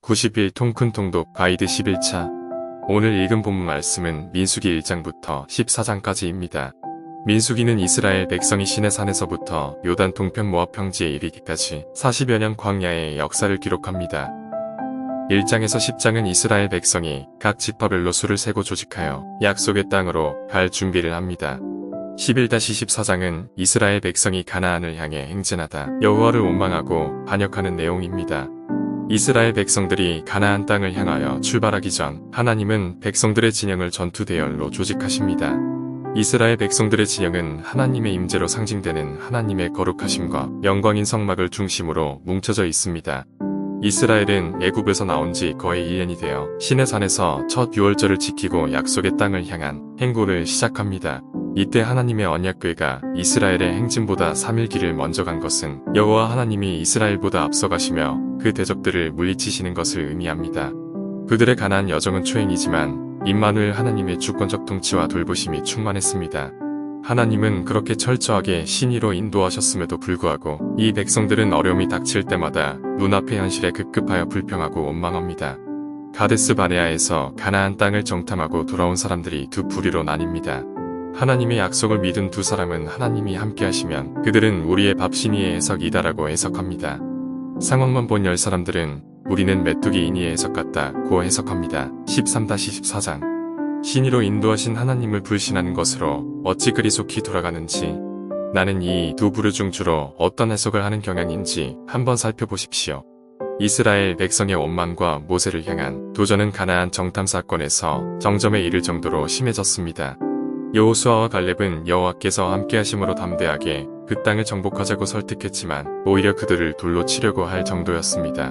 91 통큰 통독 가이드 11차. 오늘 읽은 본문 말씀은 민수기 1장부터 14장까지입니다. 민수기는 이스라엘 백성이 시내산에서부터 요단 동편 모압 평지에 이르기까지 40여 년 광야의 역사를 기록합니다. 1장에서 10장은 이스라엘 백성이 각 지파별로 수를 세고 조직하여 약속의 땅으로 갈 준비를 합니다. 11-14장은 이스라엘 백성이 가나안을 향해 행진하다 여호와를 원망하고 반역하는 내용입니다. 이스라엘 백성들이 가나안 땅을 향하여 출발하기 전 하나님은 백성들의 진영을 전투 대열로 조직하십니다. 이스라엘 백성들의 진영은 하나님의 임재로 상징되는 하나님의 거룩하심과 영광인 성막을 중심으로 뭉쳐져 있습니다. 이스라엘은 애굽에서 나온 지 거의 1년이 되어 시내산에서 첫 유월절을 지키고 약속의 땅을 향한 행보를 시작합니다. 이때 하나님의 언약궤가 이스라엘의 행진보다 3일 길을 먼저 간 것은 여호와 하나님이 이스라엘보다 앞서가시며 그 대적들을 물리치시는 것을 의미합니다. 그들의 가나안 여정은 초행이지만 임마누엘 하나님의 주권적 통치와 돌보심이 충만했습니다. 하나님은 그렇게 철저하게 신의로 인도하셨음에도 불구하고 이 백성들은 어려움이 닥칠 때마다 눈앞의 현실에 급급하여 불평하고 원망합니다. 가데스 바네아에서 가나안 땅을 정탐하고 돌아온 사람들이 두 부류로 나뉩니다. 하나님의 약속을 믿은 두 사람은 하나님이 함께하시면 그들은 우리의 밥 신의의 해석이다라고 해석합니다. 상황만 본 10사람들은 우리는 메뚜기 인의의 해석 같다고 해석합니다. 13-14장. 신의로 인도하신 하나님을 불신하는 것으로 어찌 그리 속히 돌아가는지, 나는 이 두 부류 중 주로 어떤 해석을 하는 경향인지 한번 살펴보십시오. 이스라엘 백성의 원망과 모세를 향한 도전은 가나안 정탐 사건에서 정점에 이를 정도로 심해졌습니다. 여호수아와 갈렙은 여호와께서 함께하심으로 담대하게 그 땅을 정복하자고 설득했지만 오히려 그들을 돌로 치려고 할 정도였습니다.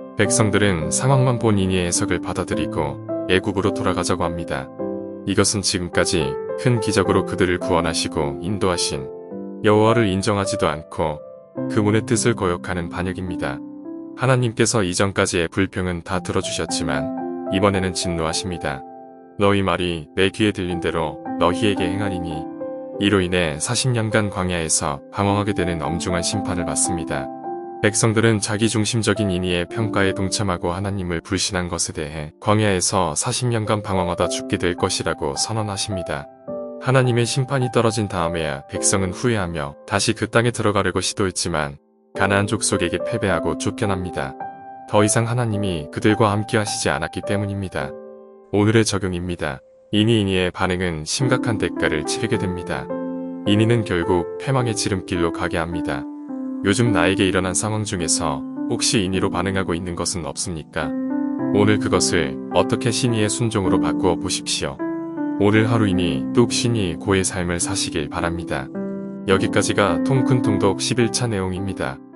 백성들은 상황만 본 인의의 해석을 받아들이고 애굽으로 돌아가자고 합니다. 이것은 지금까지 큰 기적으로 그들을 구원하시고 인도하신 여호와를 인정하지도 않고 그분의 뜻을 거역하는 반역입니다. 하나님께서 이전까지의 불평은 다 들어주셨지만 이번에는 진노하십니다. 너희 말이 내 귀에 들린 대로 너희에게 행하리니, 이로 인해 40년간 광야에서 방황하게 되는 엄중한 심판을 받습니다. 백성들은 자기중심적인 인의의 평가에 동참하고 하나님을 불신한 것에 대해 광야에서 40년간 방황하다 죽게 될 것이라고 선언하십니다. 하나님의 심판이 떨어진 다음에야 백성은 후회하며 다시 그 땅에 들어가려고 시도했지만 가나안 족속에게 패배하고 쫓겨납니다. 더 이상 하나님이 그들과 함께 하시지 않았기 때문입니다. 오늘의 적용입니다. 인의의 반응은 심각한 대가를 치르게 됩니다. 인의는 결국 패망의 지름길로 가게 합니다. 요즘 나에게 일어난 상황 중에서 혹시 인의로 반응하고 있는 것은 없습니까? 오늘 그것을 어떻게 신의의 순종으로 바꾸어 보십시오. 오늘 하루 이니 뚝 신의 고의 삶을 사시길 바랍니다. 여기까지가 통큰 통독 11차 내용입니다.